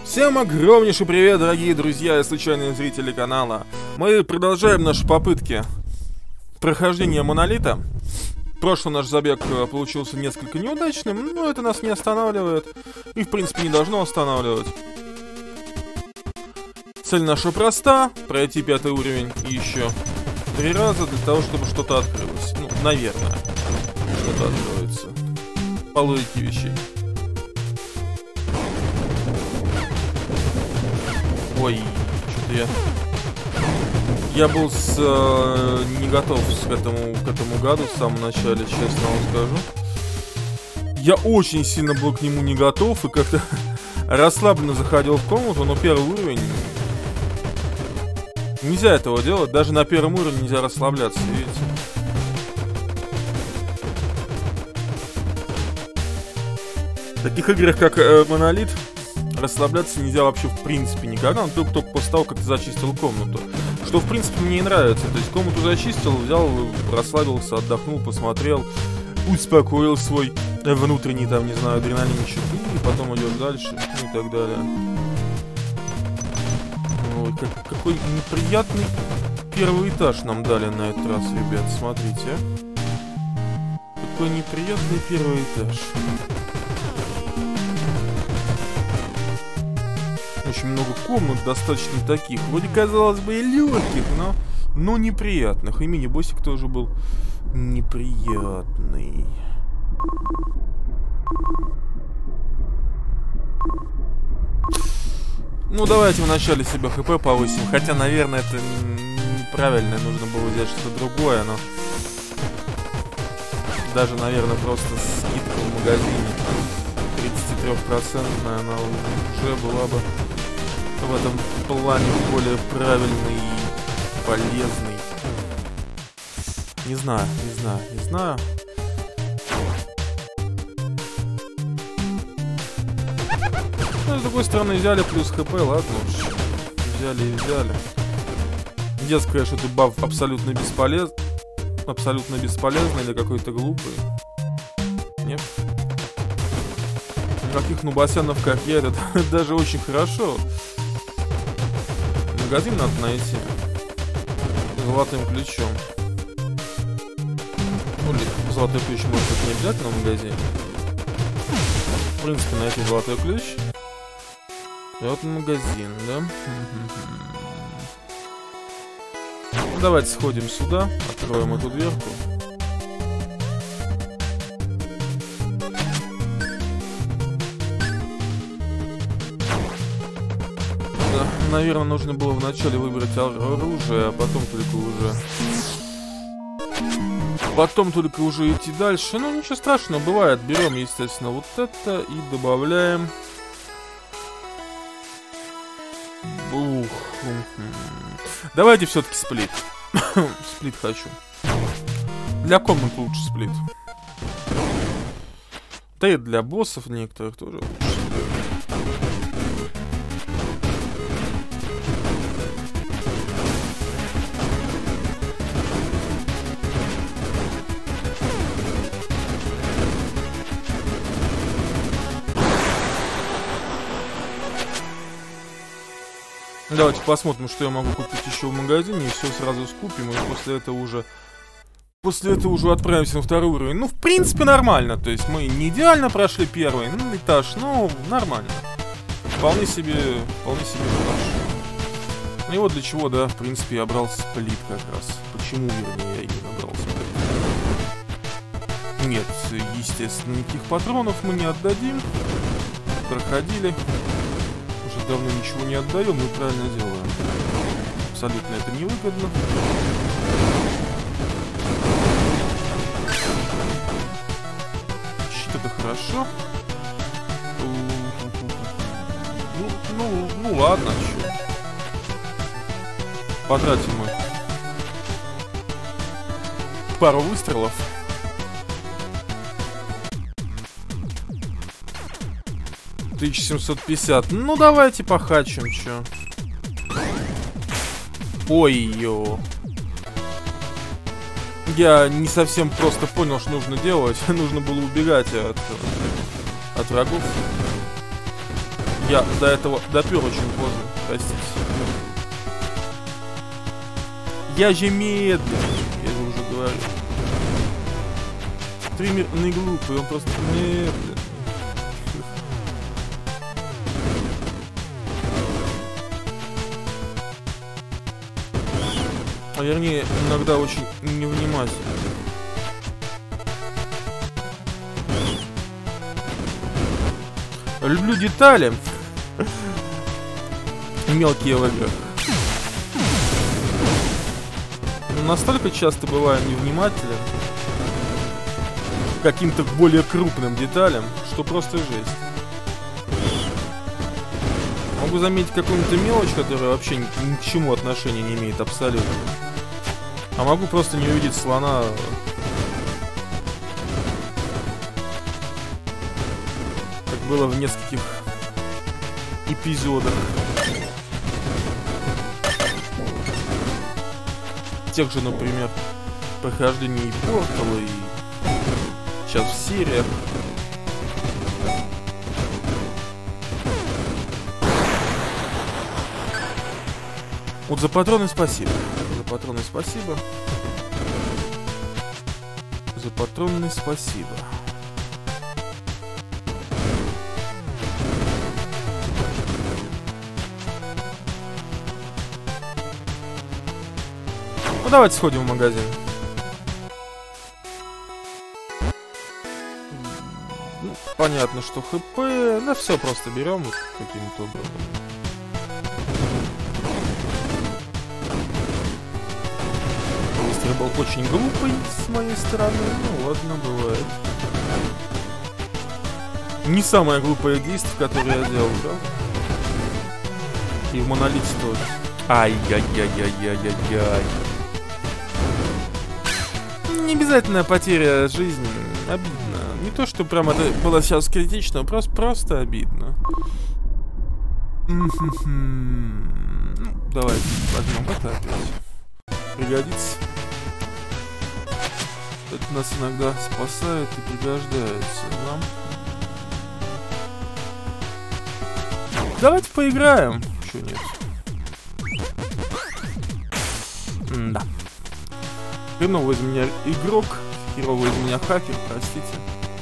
Всем огромнейший привет, дорогие друзья и случайные зрители канала. Мы продолжаем наши попытки прохождения Монолита. Прошлый наш забег получился несколько неудачным, но это нас не останавливает. И в принципе не должно останавливать. Цель наша проста: пройти 5-й уровень еще 3 раза для того, чтобы что-то открылось. Ну, наверное, что-то откроется. По логике вещей. Ой, что-то я был не готов к этому гаду в самом начале, честно вам скажу. Я очень сильно был к нему не готов и как-то расслабленно заходил в комнату, но первый уровень... Нельзя этого делать, даже на первом уровне нельзя расслабляться, видите? В таких играх, как Монолит, расслабляться нельзя вообще в принципе никогда, но только после того, как ты зачистил комнату. Что в принципе мне и нравится. То есть комнату зачистил, взял, расслабился, отдохнул, посмотрел, успокоил свой внутренний, там, не знаю, адреналинчик, и потом идешь дальше, и так далее. Ой, какой неприятный первый этаж нам дали на этот раз, ребят, смотрите. Какой неприятный первый этаж. Очень много комнат, достаточно таких, вроде казалось бы и легких, но неприятных. И мини-боссик тоже был неприятный. Ну давайте вначале себе ХП повысим. Хотя, наверное, это неправильно, нужно было взять что-то другое, но... Даже, наверное, просто скидка в магазине 33%, она уже была бы в этом плане более правильный и полезный. Не знаю. Ну, с другой стороны, взяли плюс ХП, ладно уж. Взяли и взяли. Нельзя сказать, что ты баф абсолютно бесполезный или какой-то глупый. Нет. Никаких нубасянов, как я, это даже очень хорошо. Магазин надо найти. Золотым ключом. Ну, золотой ключ может быть не обязательно в магазине. В принципе, найти золотой ключ. И вот магазин, да? Ну, давайте сходим сюда. Откроем эту дверку. Наверное, нужно было вначале выбрать оружие, а потом только уже идти дальше. Ну, ничего страшного, бывает. Берем, естественно, вот это и добавляем. Ух. Давайте все-таки сплит. Сплит хочу. Для комнат лучше сплит. Да и для боссов некоторых тоже лучше. Давайте посмотрим, что я могу купить еще в магазине, и все сразу скупим, и после этого уже отправимся на 2-й уровень. Ну, в принципе, нормально, то есть мы не идеально прошли первый этаж, но нормально. Вполне себе хорошо. И вот для чего, да, в принципе, я брал сплит как раз. Почему, вернее, я именно брал сплит? Нет, естественно, никаких патронов мы не отдадим. Проходили. Давно ничего не отдаем, мы правильно делаем. Абсолютно это невыгодно. Щит — это хорошо. Ну ладно, чё. Потратим мы пару выстрелов. — 1750. Ну, давайте похачим, чё. Ой-ё. Я не совсем просто понял, что нужно делать. Нужно было убегать от врагов. Я до этого допер очень поздно, простите. Я же медленный, я же уже говорю. Стример не глупый, он просто медленный. А вернее, иногда очень невнимательный. Люблю детали. Мелкие в играх. Настолько часто бываю невнимателен к каким-то более крупным деталям, что просто жесть. Могу заметить какую-нибудь мелочь, которая вообще ни к чему отношения не имеет абсолютно. А могу просто не увидеть слона. Как было в нескольких эпизодах. Тех же, например, прохождений Портала и сейчас в сериях. Вот за патроны спасибо. За патроны спасибо. За патроны спасибо. Ну давайте сходим в магазин. Ну, понятно, что ХП. Да все просто берем вот каким-то образом. Выстрел был очень глупый с моей стороны. Ну ладно, бывает. Не самое глупое действие, которое я делал, да? И в Монолите тоже. Ай-яй-яй-яй-яй-яй-яй. Необязательная потеря жизни. Обидно. Не то, что прям это было сейчас критично, просто обидно. Ну, давайте возьмем это опять. Пригодится. Это нас иногда спасает и пригождается нам. Давайте поиграем. Чё нет? Да. Хреновый из меня игрок, херовый из меня хакер, простите.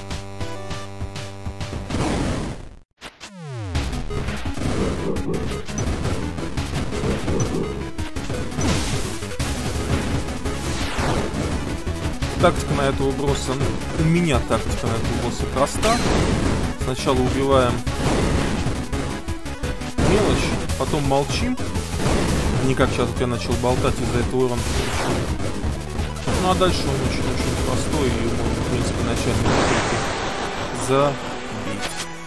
Тактика на этого босса, у меня тактика на этого босса проста. Сначала убиваем мелочь, потом молчим. Не как сейчас я начал болтать, из-за этого урон получил. Ну а дальше он очень-очень простой, и можно, в принципе, начать забить.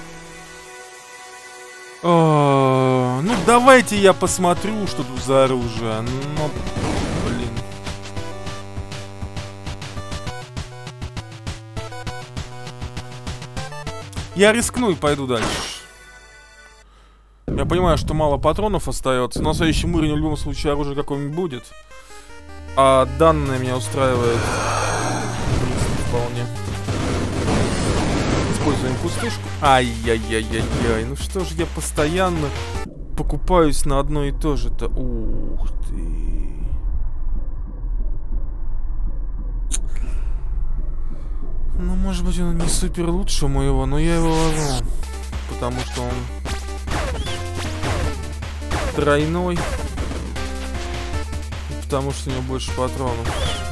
Ну давайте я посмотрю, что тут за оружие. Ну, блин. Я рискну и пойду дальше. Я понимаю, что мало патронов остается, но на следующем уровне в любом случае оружие какое-нибудь будет. А данное меня устраивает вполне. Используем пустышку. Ай-яй-яй-яй-яй. Ну что же я постоянно покупаюсь на одно и то же-то. Ух ты. Ну, может быть, он не супер лучше моего, но я его возьму. Потому что он тройной. Потому что у него больше патронов.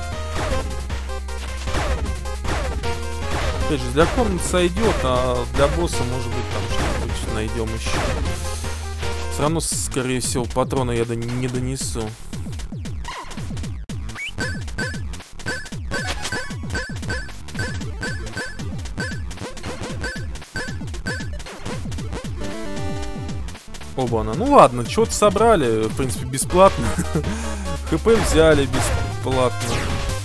Опять же, для комнат сойдет, а для босса, может быть, там что-нибудь найдем еще. Все равно, скорее всего, патроны я не донесу. Оба-на. Ну ладно, что-то собрали, в принципе, бесплатно. ХП взяли бесплатно.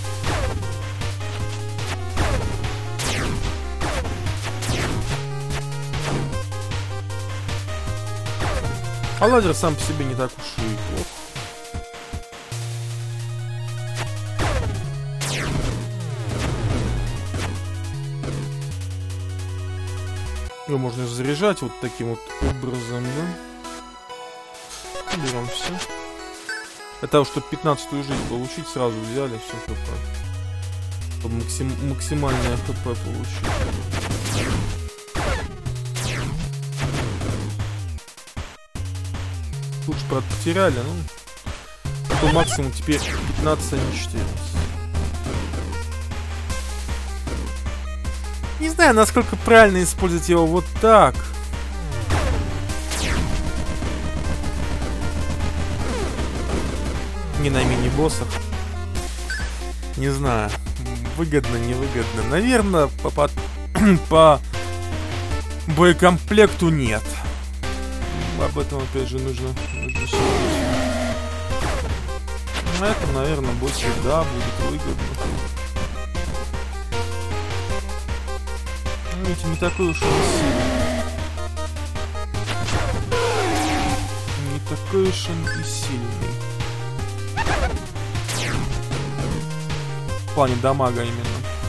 А лазер сам по себе не так уж и плохо. Его можно заряжать вот таким вот образом, да? Берем все. Для того, чтобы 15-ю жизнь получить, сразу взяли все хп. Чтобы максимальное хп получить. Тут же, правда, потеряли, ну... То максимум теперь 15, а не 14. Не знаю, насколько правильно использовать его вот так. Не на мини-боссах. Не знаю. Выгодно, невыгодно. Наверное, по боекомплекту нет. Об этом, опять же, нужно судить. На этом, наверное, больше, да, будет выгодно. Ну, ведь не такой уж он сильный. Не такой уж он и сильный. В плане дамага именно.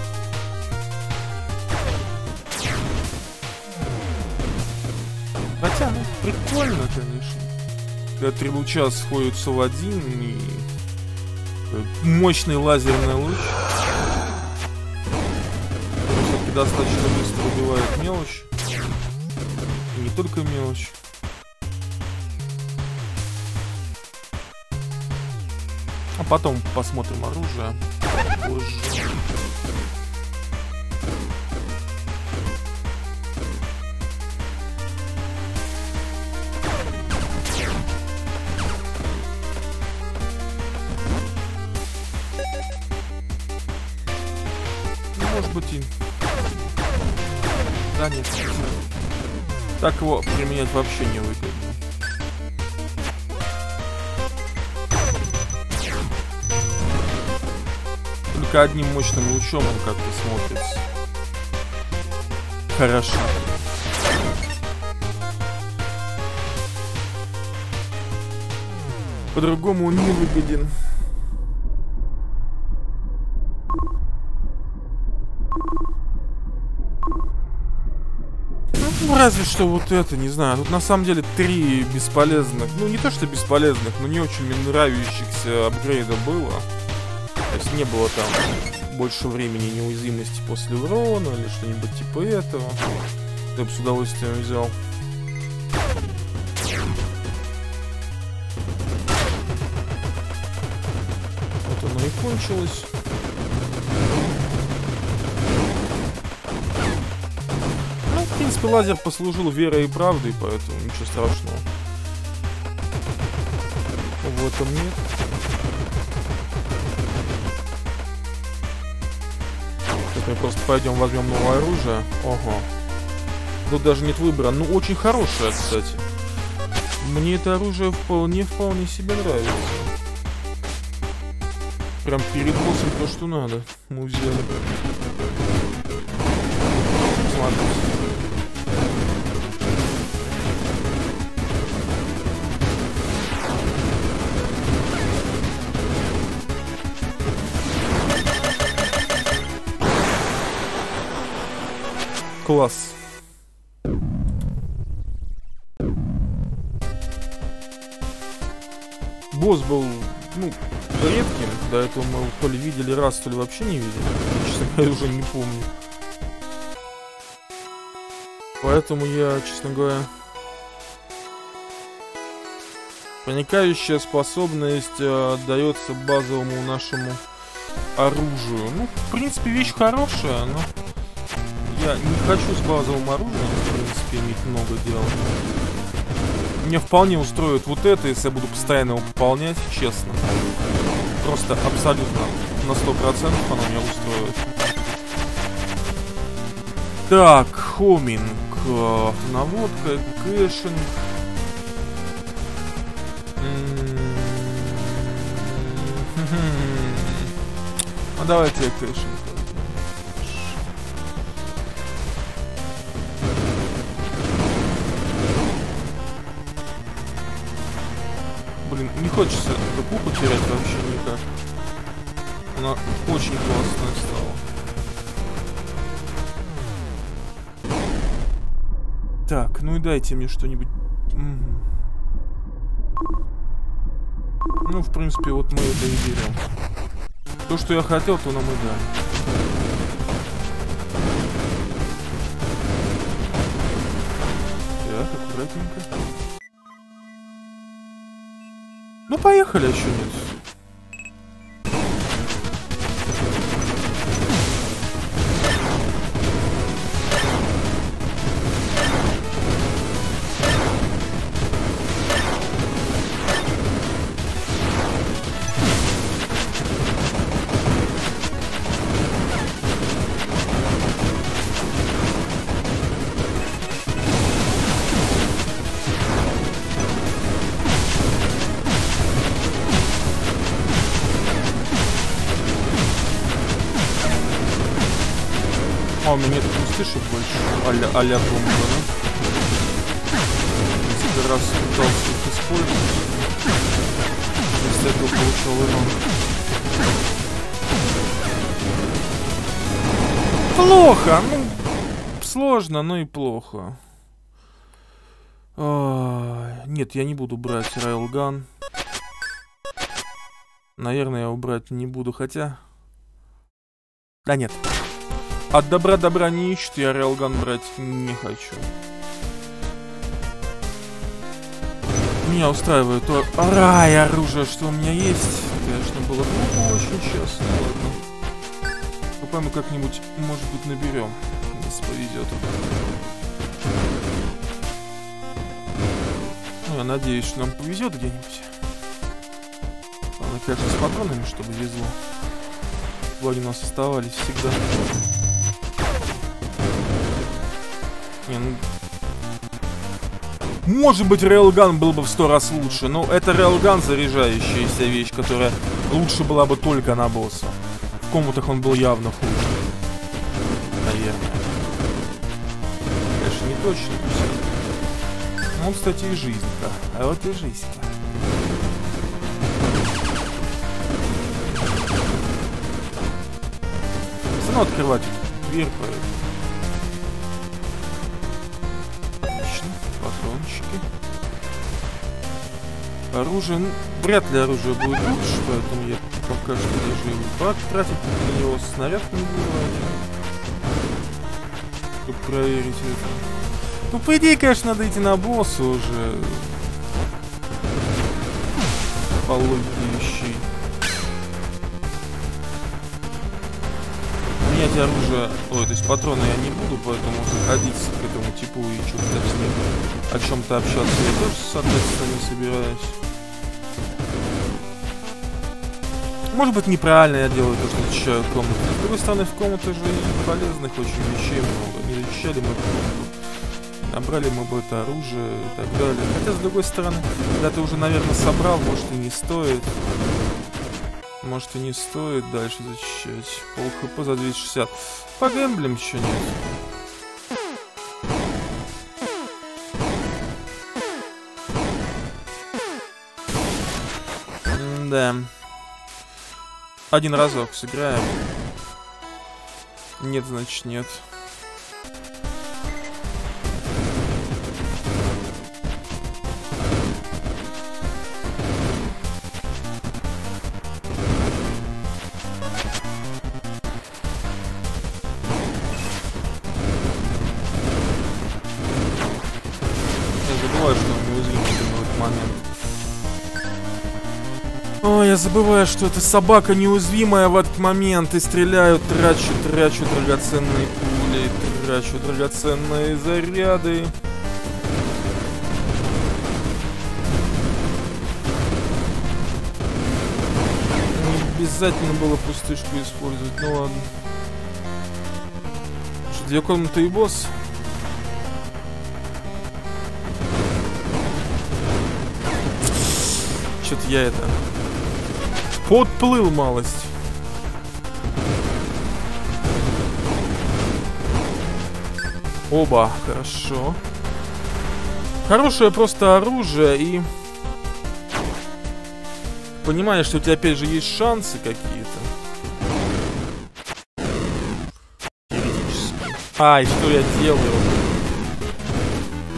Хотя, ну, прикольно, конечно. Когда 3 луча сходятся в один и... Мощный лазерный луч. Все-таки достаточно быстро убивает мелочь. И не только мелочь. А потом посмотрим оружие позже. Может быть и... Да нет. Так его применять вообще не выгодно. Только одним мощным лучом он как-то смотрится. Хорошо. По-другому он не выгоден. Ну, разве что вот это, не знаю. Тут на самом деле 3 бесполезных. Ну, не то что бесполезных, но не очень мне нравящихся апгрейда было. То есть не было там больше времени неуязвимости после урона или что-нибудь типа этого. Я бы с удовольствием взял. Вот оно и кончилось. Ну, в принципе, лазер послужил верой и правдой, поэтому ничего страшного в этом нет. Мы просто пойдем возьмем новое оружие. Ого. Тут даже нет выбора. Ну, очень хорошее, кстати. Мне это оружие вполне себе нравится. Прям перед боссом то, что надо. Мы взяли. Смотрите. Класс. Босс был, ну, редким. До этого мы то ли видели раз, то ли вообще не видели. Честно говоря, уже не помню. Поэтому я, честно говоря... Проникающая способность дается базовому нашему оружию. Ну, в принципе, вещь хорошая, но... Я не хочу с базовым оружием, в принципе, иметь много дел. Меня вполне устроит вот это, если я буду постоянно его пополнять, честно. Просто абсолютно на 100% оно меня устроит. Так, хоминг, наводка, кэшинг. Ну давайте я кэшинг. Блин, не хочется КП потерять вообще никак. Она очень классная стала. Так, ну и дайте мне что-нибудь. Ну, в принципе, вот мы это и берем. То, что я хотел, то нам и дали. Так, аккуратненько. Ну, поехали, еще нет. А у меня нет пустышек больше, а-ля бомба, да? Несколько раз пытался их использовать. Вместо этого получал урон. Плохо, ну, сложно, но и плохо. Нет, я не буду брать рейлган. Наверное, я убрать не буду, хотя... Да нет. От добра не ищут, я рейлган брать не хочу. Меня устраивает то оружие, что у меня есть. Конечно, было глупо очень, честно. Ладно. Купаем мы как-нибудь, может быть, наберем, если повезет. Ну, я надеюсь, что нам повезет где-нибудь. Главное, конечно, с патронами, чтобы везло. Чтобы они у нас оставались всегда. Не, ну... Может быть, рейлган был бы в 100 раз лучше, но это рейлган заряжающаяся вещь, которая лучше была бы только на босса. В комнатах он был явно хуже. Наверное. Конечно, не точно. Ну, кстати, и жизнь-то. А вот и жизнь-то. Все равно открывать дверь, поэтому. Оружие, ну, вряд ли оружие будет лучше, поэтому я пока что даже тратить на него снаряд не буду, чтобы проверить это. Ну, по идее, конечно, надо идти на босса уже. По логике вещей. Менять оружие, ой, то есть патроны я не буду, поэтому заходить к этому типу и что-то с ним о чем-то общаться я тоже, соответственно, не собираюсь. Может быть, неправильно я делаю то, что защищаю комнату. С другой стороны, в комнате же и полезных очень вещей много. Не защищали мы комнату. Набрали мы бы это оружие и так далее. Хотя, с другой стороны, когда ты уже, наверное, собрал, может и не стоит. Может и не стоит дальше защищать. Пол хп за 260. Погэмблим еще нет. Да. Один разок сыграем. Нет, значит нет. Ой, я забываю, что эта собака неуязвимая в этот момент. И стреляю, трачу драгоценные пули, трачу драгоценные заряды. Не обязательно было пустышку использовать, ну ладно. Что, 2 комнаты и босс? Что-то я это... Подплыл малость. Оба, хорошо. Хорошее просто оружие и... Понимаешь, что у тебя опять же есть шансы какие-то. Теоретически. Ай, что я делаю?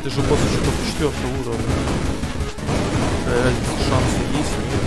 Это же босс еще только 4-го уровня. Какая разница, шансы есть, нет?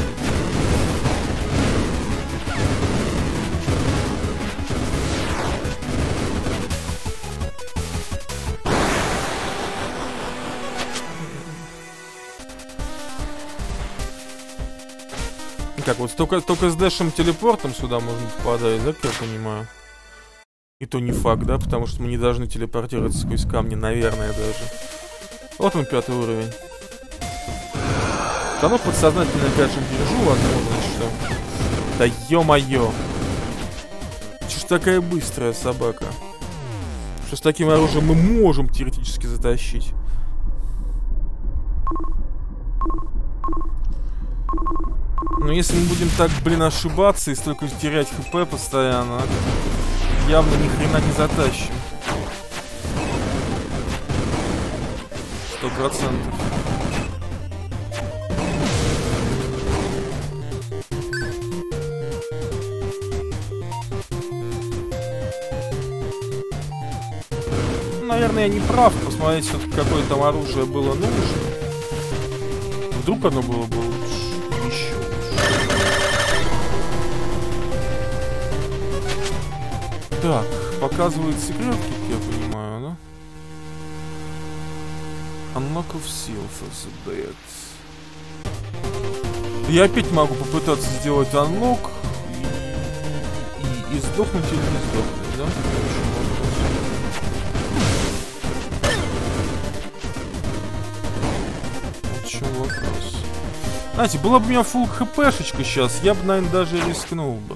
Как, вот только с дэшем-телепортом сюда можно попадать, да, как я понимаю? И то не факт, да, потому что мы не должны телепортироваться сквозь камни, наверное, даже. Вот он, 5-й уровень. Да ну, подсознательно опять же держу, возможно, что... Да ё-моё! Че ж такая быстрая собака? Что с таким оружием мы можем теоретически затащить? Но если мы будем так, блин, ошибаться и столько терять хп постоянно, явно ни хрена не затащим. 100%. Наверное, я не прав. Посмотреть, какое там оружие было нужно. Вдруг оно было бы лучше. Еще лучше. Так, показывает секретки, как я понимаю, да? Unlock of seal for the bed. Я опять могу попытаться сделать unlock и сдохнуть или не сдохнуть, да? В чем вопрос? Знаете, была бы у меня full хпшечка сейчас, я бы, наверное, даже рискнул бы.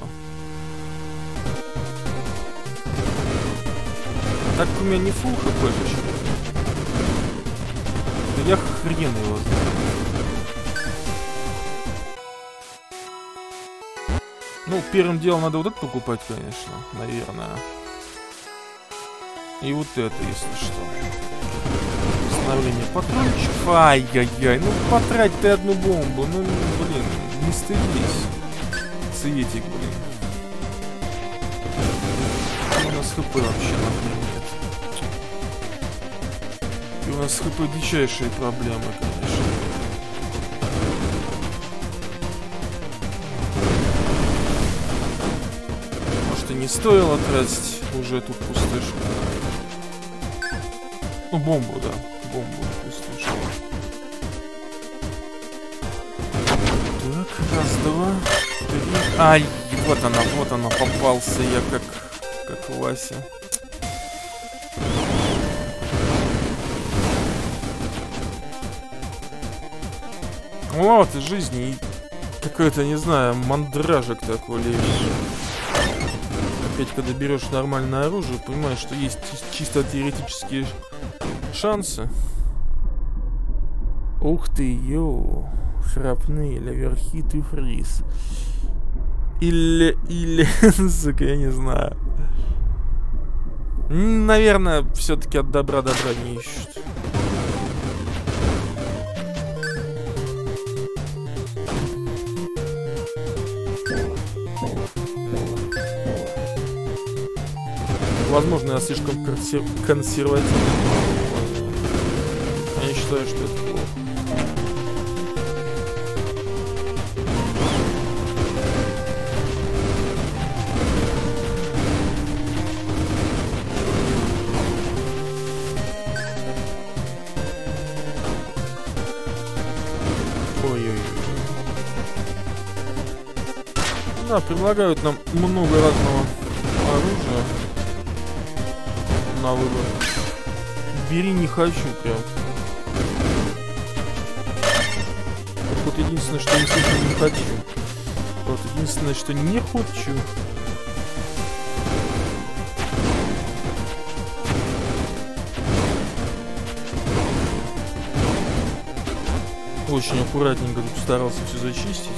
Так у меня не full хпшечка. Да я хрен его знаю. Ну, первым делом надо вот это покупать, конечно, наверное. И вот это, если что. Восстановление патрончиков. Ай-яй-яй, ну потрать ты одну бомбу. Ну, блин, не стыдись. Цветик, блин. У нас хп вообще нахрен нет. И у нас с хп дичайшие проблемы, конечно. Может, и не стоило тратить уже эту пустышку. Ну, бомбу, да. Бомбу пустышку. Так, раз, два, три. Ай, вот она, попался я как Вася. Вот, из жизни и какой-то, не знаю, мандражик такой лезет. Опять, когда берешь нормальное оружие, понимаешь, что есть чисто теоретические шансы. Ух ты, йоу. Шрапнель, оверхит и фриз. Или, сука, я не знаю. Наверное, все-таки от добра не ищут. Возможно, я слишком консервативный. Я считаю, что это плохо. Ой-ой-ой. Да, предлагают нам много разного оружия. На выбор. Бери, не хочу прям. Вот единственное, что не слышу, не хочу. Вот единственное, что не хочу. Очень аккуратненько тут старался все зачистить.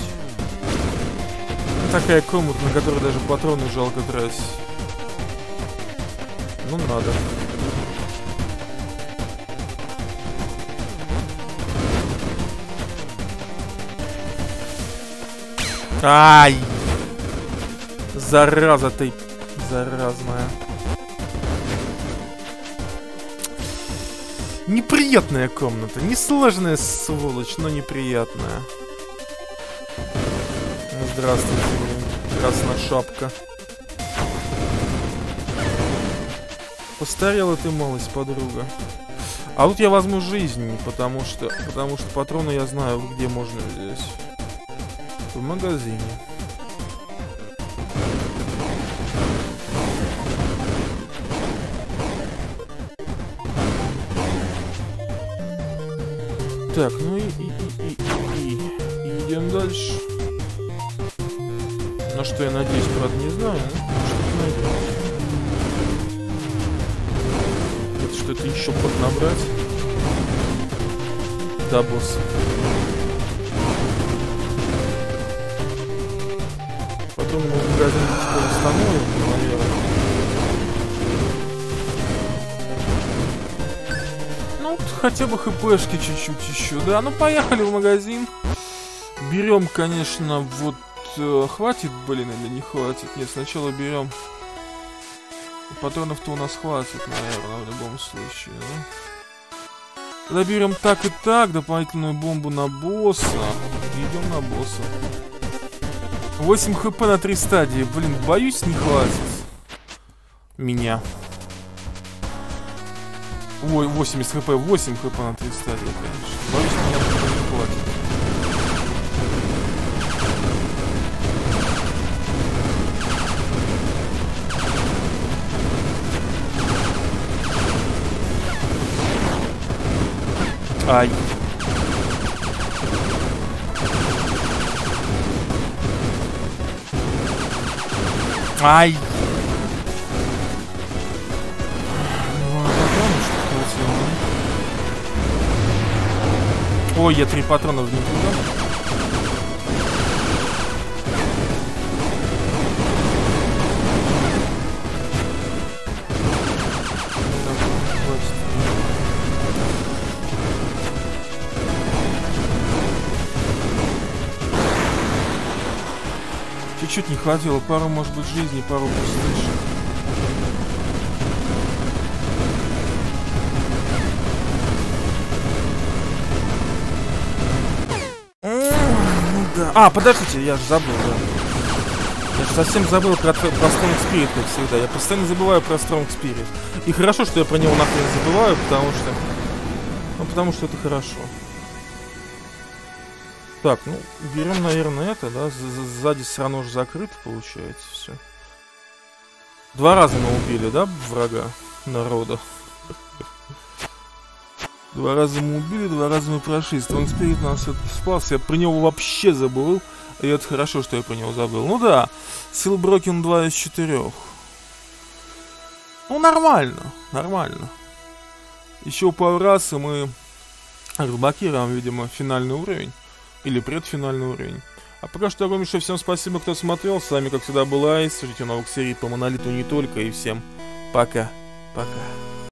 Такая комната, на которой даже патроны жалко тратить. Ну, надо. Ай! Зараза ты, заразная. Неприятная комната. Несложная сволочь, но неприятная. Здравствуйте, красная шапка. Постарела ты, малость, подруга. А тут я возьму жизнь, потому что патроны я знаю, где можно здесь. В магазине. Так, ну и идем дальше. На что я надеюсь, правда, не знаю, но это что-то еще поднабрать. Да, босс. Потом мы в магазин установим, наверное. Ну, хотя бы хпшки чуть-чуть еще. Да, ну поехали в магазин. Берем, конечно, вот... хватит, блин, или не хватит? Нет, сначала берем. Патронов-то у нас хватит, наверное, в любом случае, да? Тогда берем так и так, дополнительную бомбу на босса. Идем на босса. 8 хп на 3 стадии. Блин, боюсь, не хватит. Меня. Ой, 80 хп, 8 хп на 3 стадии, конечно. Боюсь, меня не хватит. Ай. Ай. Ой, я 3 патрона в них дам. Чуть-чуть не хватило, пару, может быть, жизней, пару пустышек. Ну да. А, подождите, я же забыл, да. Я же совсем забыл про Strong Spirit, как всегда. Я постоянно забываю про Strong Spirit. И хорошо, что я про него нахрен забываю, потому что... Ну, потому что это хорошо. Так, ну, берем, наверное, это, да? Сзади все равно же закрыто, получается, все. 2 раза мы убили, да, врага народа? 2 раза мы убили, 2 раза мы прошли. Strong Spirit нас это спас. Я про него вообще забыл. И это хорошо, что я про него забыл. Ну да, Seal Broken 2 из 4. Ну, нормально, нормально. Еще пару раз, и мы разблокируем, видимо, финальный уровень. Или предфинальный уровень. А пока что огромнейшее всем спасибо, кто смотрел. С вами, как всегда, был Айс. Ждите новых серий по Монолиту не только. И всем пока. Пока.